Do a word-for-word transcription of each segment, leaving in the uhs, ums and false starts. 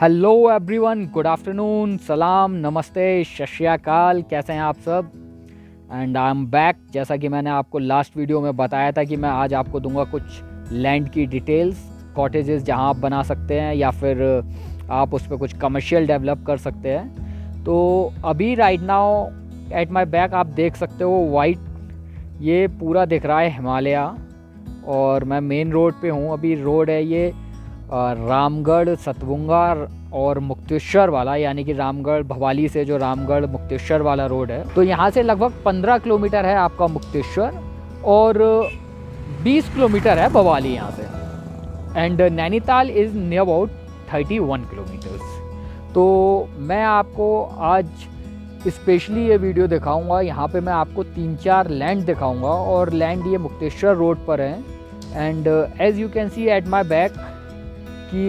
Hello everyone, good afternoon, सलाम, नमस्ते, सत श्री अकाल। कैसे हैं आप सब? And I am back. जैसा कि मैंने आपको लास्ट वीडियो में बताया था कि मैं आज आपको दूंगा कुछ लैंड की डिटेल्स, कॉटेजेस जहां आप बना सकते हैं या फिर आप उस पर कुछ कमर्शियल डेवलप कर सकते हैं। तो अभी right now at my back आप देख सकते हो वाइट, ये पूरा दिख रहा है हिमालय, और मैं मेन रोड पे हूँ। अभी रोड है ये रामगढ़, सतबुंगा और मुक्तेश्वर वाला, यानी कि रामगढ़ भवाली से जो रामगढ़ मुक्तेश्वर वाला रोड है। तो यहाँ से लगभग पंद्रह किलोमीटर है आपका मुक्तेश्वर और बीस किलोमीटर है भवाली यहाँ से। And Nainital is near about thirty one kilometres. तो मैं आपको आज स्पेशली ये वीडियो दिखाऊंगा। यहाँ पे मैं आपको तीन चार लैंड दिखाऊंगा और लैंड ये मुक्तेश्वर रोड पर है। And as you can see at my back कि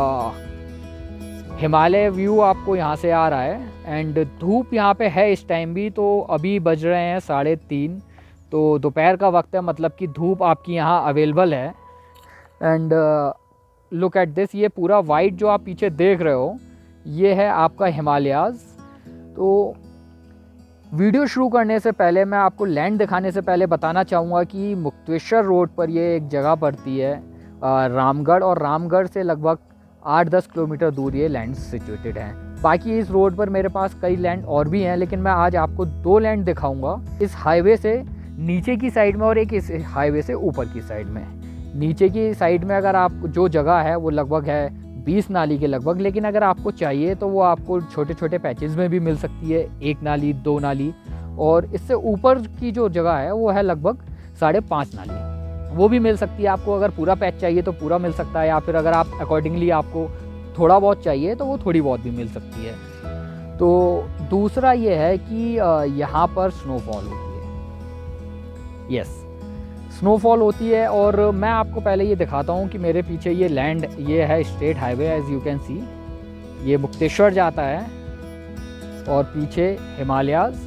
हिमालय व्यू आपको यहाँ से आ रहा है। एंड धूप यहाँ पे है इस टाइम भी, तो अभी बज रहे हैं साढ़े तीन, तो दोपहर का वक्त है, मतलब कि धूप आपकी यहाँ अवेलेबल है। एंड लुक एट दिस, ये पूरा वाइट जो आप पीछे देख रहे हो ये है आपका हिमालयाज़। तो वीडियो शुरू करने से पहले मैं आपको लैंड दिखाने से पहले बताना चाहूँगा कि मुक्तेश्वर रोड पर ये एक जगह पड़ती है रामगढ़, और रामगढ़ से लगभग आठ दस किलोमीटर दूर ये लैंड सिचुएटेड हैं। बाकी इस रोड पर मेरे पास कई लैंड और भी हैं, लेकिन मैं आज आपको दो लैंड दिखाऊंगा, इस हाईवे से नीचे की साइड में और एक इस हाईवे से ऊपर की साइड में। नीचे की साइड में अगर आप जो जगह है वो लगभग है बीस नाली के लगभग, लेकिन अगर आपको चाहिए तो वो आपको छोटे छोटे पैचेस में भी मिल सकती है, एक नाली, दो नाली। और इससे ऊपर की जो जगह है वो है लगभग साढ़े पाँच नाली, वो भी मिल सकती है आपको। अगर पूरा पैच चाहिए तो पूरा मिल सकता है, या फिर अगर आप अकॉर्डिंगली आपको थोड़ा बहुत चाहिए तो वो थोड़ी बहुत भी मिल सकती है। तो दूसरा ये है कि यहाँ पर स्नोफॉल होती है। यस, स्नोफॉल होती है। और मैं आपको पहले ये दिखाता हूँ कि मेरे पीछे ये लैंड, ये है state highway, as you can see ये मुक्तेश्वर जाता है और पीछे हिमालयाज़,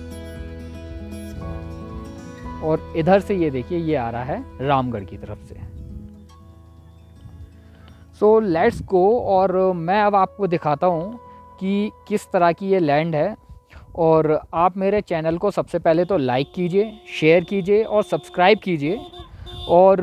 और इधर से ये देखिए ये आ रहा है रामगढ़ की तरफ से। सो लेट्स गो, और मैं अब आपको दिखाता हूँ कि किस तरह की ये लैंड है। और आप मेरे चैनल को सबसे पहले तो लाइक कीजिए, शेयर कीजिए और सब्सक्राइब कीजिए। और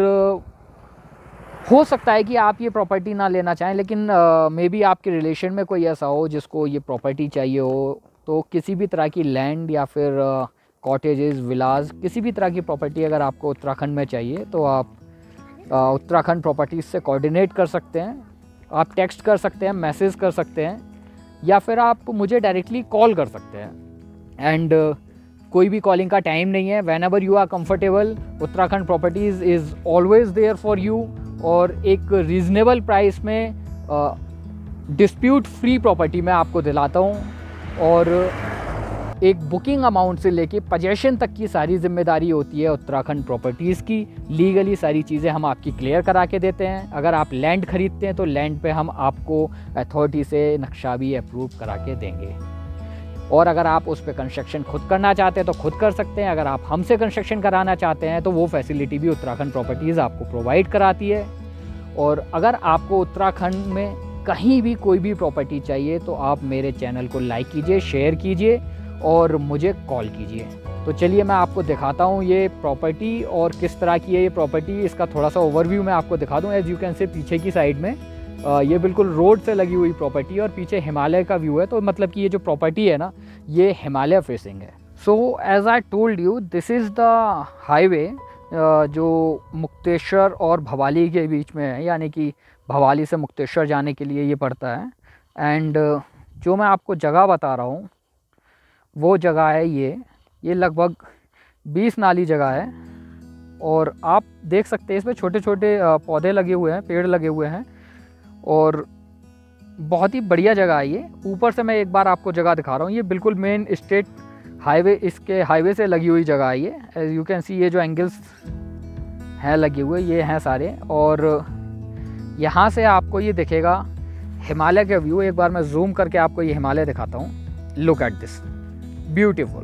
हो सकता है कि आप ये प्रॉपर्टी ना लेना चाहें, लेकिन मे बी आपके रिलेशन में कोई ऐसा हो जिसको ये प्रॉपर्टी चाहिए हो, तो किसी भी तरह की लैंड या फिर कॉटेजेस, विलाज, किसी भी तरह की प्रॉपर्टी अगर आपको उत्तराखंड में चाहिए तो आप उत्तराखंड प्रॉपर्टीज़ से कोऑर्डिनेट कर सकते हैं। आप टेक्स्ट कर सकते हैं, मैसेज कर सकते हैं, या फिर आप मुझे डायरेक्टली कॉल कर सकते हैं। एंड uh, कोई भी कॉलिंग का टाइम नहीं है। Whenever you are comfortable, Uttarakhand properties is always there for you. और एक रीज़नेबल प्राइस में डिस्प्यूट फ्री प्रॉपर्टी मैं आपको दिलाता हूँ, और एक बुकिंग अमाउंट से लेके पोजेशन तक की सारी जिम्मेदारी होती है उत्तराखंड प्रॉपर्टीज़ की। लीगली सारी चीज़ें हम आपकी क्लियर करा के देते हैं। अगर आप लैंड खरीदते हैं तो लैंड पे हम आपको अथॉरिटी से नक्शा भी अप्रूव करा के देंगे, और अगर आप उस पर कंस्ट्रक्शन खुद करना चाहते हैं तो खुद कर सकते हैं। अगर आप हमसे कंस्ट्रक्शन कराना चाहते हैं तो वो फैसिलिटी भी उत्तराखंड प्रॉपर्टीज़ आपको प्रोवाइड कराती है। और अगर आपको उत्तराखंड में कहीं भी कोई भी प्रॉपर्टी चाहिए तो आप मेरे चैनल को लाइक कीजिए, शेयर कीजिए और मुझे कॉल कीजिए। तो चलिए मैं आपको दिखाता हूँ ये प्रॉपर्टी और किस तरह की है ये प्रॉपर्टी। इसका थोड़ा सा ओवरव्यू मैं आपको दिखा दूँ। एज यू कैन से पीछे की साइड में आ, ये बिल्कुल रोड से लगी हुई प्रॉपर्टी, और पीछे हिमालय का व्यू है। तो मतलब कि ये जो प्रॉपर्टी है ना, ये हिमालय फेसिंग है। So as I told you, this is the highway जो मुक्तेश्वर और भवाली के बीच में है, यानी कि भवाली से मुक्तेश्वर जाने के लिए ये पड़ता है। एंड जो मैं आपको जगह बता रहा हूँ वो जगह है ये ये लगभग बीस नाली जगह है। और आप देख सकते हैं इसमें छोटे छोटे पौधे लगे हुए हैं, पेड़ लगे हुए हैं, और बहुत ही बढ़िया जगह है ये। ऊपर से मैं एक बार आपको जगह दिखा रहा हूँ। ये बिल्कुल मेन स्टेट हाईवे, इसके हाईवे से लगी हुई जगह है ये। एज यू कैन सी ये जो एंगल्स हैं लगे हुए ये हैं सारे, और यहाँ से आपको ये दिखेगा हिमालय का व्यू। एक बार मैं जूम करके आपको ये हिमालय दिखाता हूँ। Look at this, beautiful.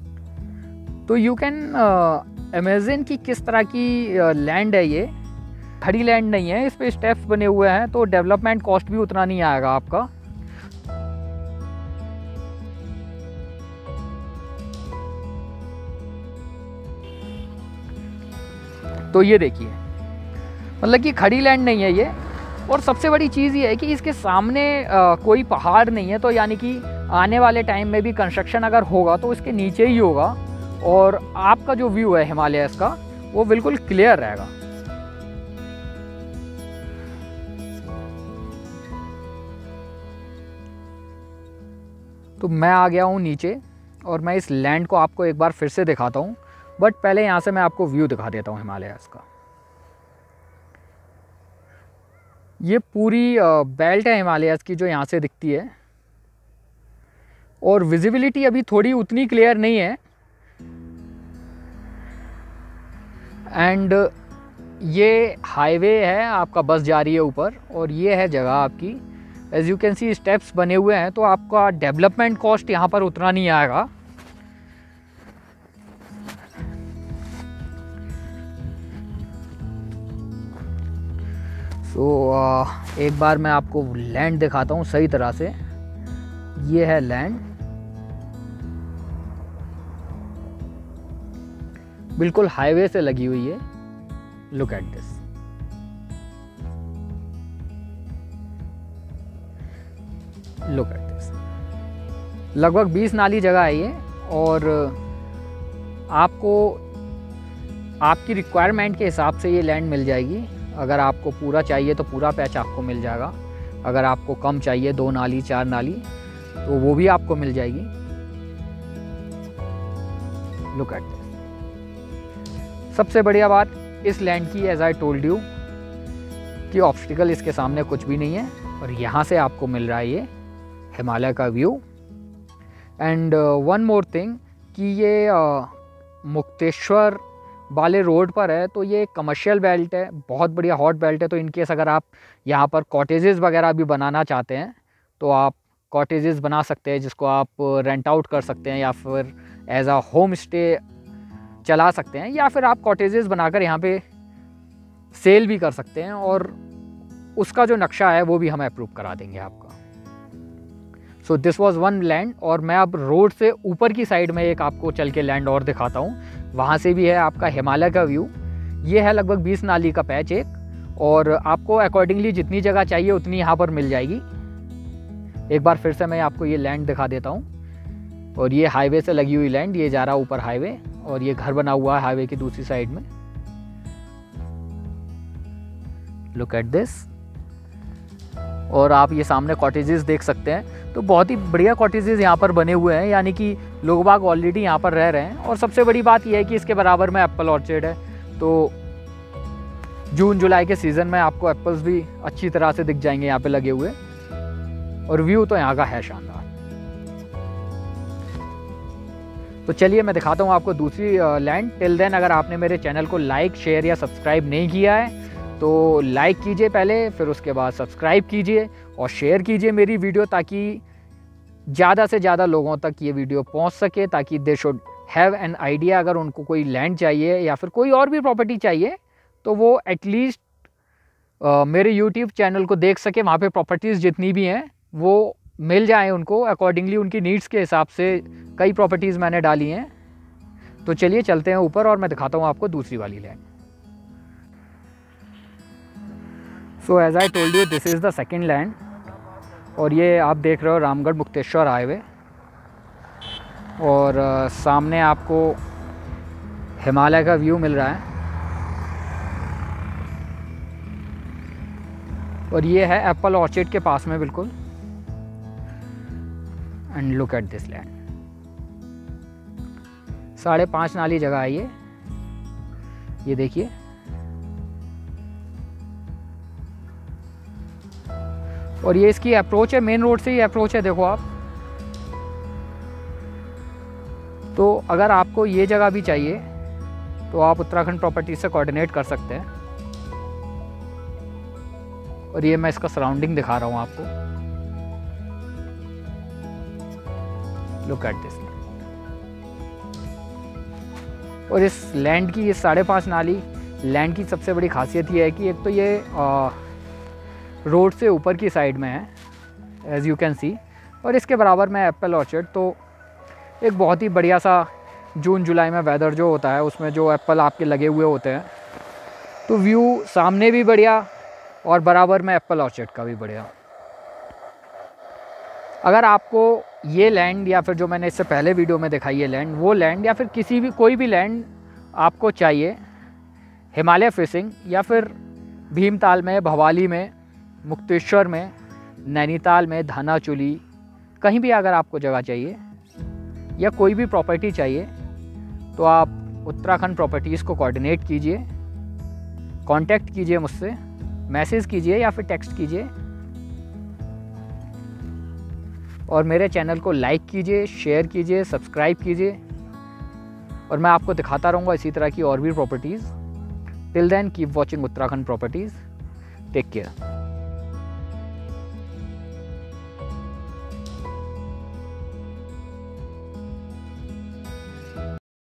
तो यू कैन इमेजिन कि किस तरह की लैंड है ये। खड़ी लैंड नहीं है, इस पे स्टेप्स बने हुए हैं, तो डेवलपमेंट कॉस्ट भी उतना नहीं आएगा आपका। तो ये देखिए, मतलब कि खड़ी लैंड नहीं है ये। और सबसे बड़ी चीज़ ये है कि इसके सामने आ, कोई पहाड़ नहीं है, तो यानी कि आने वाले टाइम में भी कंस्ट्रक्शन अगर होगा तो इसके नीचे ही होगा, और आपका जो व्यू है हिमालयस का वो बिल्कुल क्लियर रहेगा। तो मैं आ गया हूँ नीचे, और मैं इस लैंड को आपको एक बार फिर से दिखाता हूँ, बट पहले यहाँ से मैं आपको व्यू दिखा देता हूँ हिमालयस का। ये पूरी बेल्ट है हिमालयस की जो यहाँ से दिखती है, और विजिबिलिटी अभी थोड़ी उतनी क्लियर नहीं है। एंड ये हाईवे है आपका, बस जा रही है ऊपर, और ये है जगह आपकी। As you can see steps बने हुए हैं, तो आपका डेवलपमेंट कॉस्ट यहाँ पर उतना नहीं आएगा। तो so, एक बार मैं आपको लैंड दिखाता हूँ सही तरह से। ये है लैंड, बिल्कुल हाईवे से लगी हुई है। Look at this. Look at this. लगभग बीस नाली जगह है ये, और आपको आपकी रिक्वायरमेंट के हिसाब से ये लैंड मिल जाएगी। अगर आपको पूरा चाहिए तो पूरा पैच आपको मिल जाएगा, अगर आपको कम चाहिए, दो नाली चार नाली, तो वो भी आपको मिल जाएगी। Look at this. सबसे बढ़िया बात इस लैंड की, एज आई टोल्ड यू, कि ऑब्स्टिकल इसके सामने कुछ भी नहीं है, और यहाँ से आपको मिल रहा है ये हिमालय का view. And one more thing कि ये uh, मुक्तेश्वर वाले रोड पर है, तो ये कमर्शियल बेल्ट है, बहुत बढ़िया हॉट बेल्ट है। तो इन केस अगर आप यहाँ पर कॉटेजेस वगैरह भी बनाना चाहते हैं तो आप कॉटेजेस बना सकते हैं, जिसको आप रेंट आउट कर सकते हैं, या फिर एज आ होम स्टे चला सकते हैं, या फिर आप कॉटेजेस बनाकर यहाँ पे सेल भी कर सकते हैं, और उसका जो नक्शा है वो भी हम अप्रूव करा देंगे आपका। So this was one land, और मैं अब रोड से ऊपर की साइड में एक आपको चल के लैंड और दिखाता हूँ। वहाँ से भी है आपका हिमालय का व्यू। ये है लगभग बीस नाली का पैच एक, और आपको अकॉर्डिंगली जितनी जगह चाहिए उतनी यहाँ पर मिल जाएगी। एक बार फिर से मैं आपको ये लैंड दिखा देता हूँ। और ये हाईवे से लगी हुई लैंड, ये जा रहा ऊपर हाईवे, और ये घर बना हुआ है हाईवे की दूसरी साइड में। Look at this. और आप ये सामने कॉटेजेस देख सकते हैं, तो बहुत ही बढ़िया कॉटेजेस यहाँ पर बने हुए हैं, यानी कि लोग बाग ऑलरेडी यहाँ पर रह रहे हैं। और सबसे बड़ी बात यह है कि इसके बराबर में एप्पल ऑर्चर्ड है, तो जून जुलाई के सीज़न में आपको एप्पल्स भी अच्छी तरह से दिख जाएंगे यहाँ पे लगे हुए। और व्यू तो यहाँ का है शानदार। तो चलिए मैं दिखाता हूँ आपको दूसरी लैंड। टिल देन अगर आपने मेरे चैनल को लाइक शेयर या सब्सक्राइब नहीं किया है तो लाइक कीजिए पहले, फिर उसके बाद सब्सक्राइब कीजिए और शेयर कीजिए मेरी वीडियो, ताकि ज़्यादा से ज़्यादा लोगों तक ये वीडियो पहुंच सके, ताकि they should have an idea. अगर उनको कोई लैंड चाहिए या फिर कोई और भी प्रॉपर्टी चाहिए तो वो एटलीस्ट मेरे यूट्यूब चैनल को देख सके, वहाँ पे प्रॉपर्टीज़ जितनी भी हैं वो मिल जाएं उनको अकॉर्डिंगली, उनकी नीड्स के हिसाब से कई प्रॉपर्टीज़ मैंने डाली हैं। तो चलिए चलते हैं ऊपर और मैं दिखाता हूँ आपको दूसरी वाली land. So as I told you this is the second land, और ये आप देख रहे हो रामगढ़ मुक्तेश्वर हाईवे, और uh, सामने आपको हिमालय का व्यू मिल रहा है। और ये है एप्पल ऑर्चिड के पास में बिल्कुल। And look at this land. साढ़े पाँच नाली जगह है ये ये देखिए। और ये इसकी अप्रोच है, मेन रोड से ही अप्रोच है, देखो आप। तो अगर आपको ये जगह भी चाहिए तो आप उत्तराखंड प्रॉपर्टी से कोऑर्डिनेट कर सकते हैं। और ये मैं इसका सराउंडिंग दिखा रहा हूँ आपको। Look at this. और इस लैंड की ये साढ़े पाँच नाली लैंड की सबसे बड़ी खासियत ये है कि एक तो ये आ, रोड से ऊपर की साइड में है एज़ यू कैन सी, और इसके बराबर में एप्पल ऑर्चर्ड। तो एक बहुत ही बढ़िया सा जून जुलाई में वेदर जो होता है उसमें जो एप्पल आपके लगे हुए होते हैं, तो व्यू सामने भी बढ़िया और बराबर में एप्पल ऑर्चर्ड का भी बढ़िया। अगर आपको ये लैंड या फिर जो मैंने इससे पहले वीडियो में दिखाई है लैंड, वो लैंड या फिर किसी भी कोई भी लैंड आपको चाहिए हिमालय फेसिंग, या फिर भीमताल में, भवाली में, मुक्तेश्वर में, नैनीताल में, धानाचूली, कहीं भी अगर आपको जगह चाहिए या कोई भी प्रॉपर्टी चाहिए तो आप उत्तराखंड प्रॉपर्टीज़ को कोऑर्डिनेट कीजिए, कांटेक्ट कीजिए मुझसे, मैसेज कीजिए या फिर टेक्स्ट कीजिए, और मेरे चैनल को लाइक कीजिए, शेयर कीजिए, सब्सक्राइब कीजिए, और मैं आपको दिखाता रहूँगा इसी तरह की और भी properties. Till then keep watching Uttarakhand properties. Take care.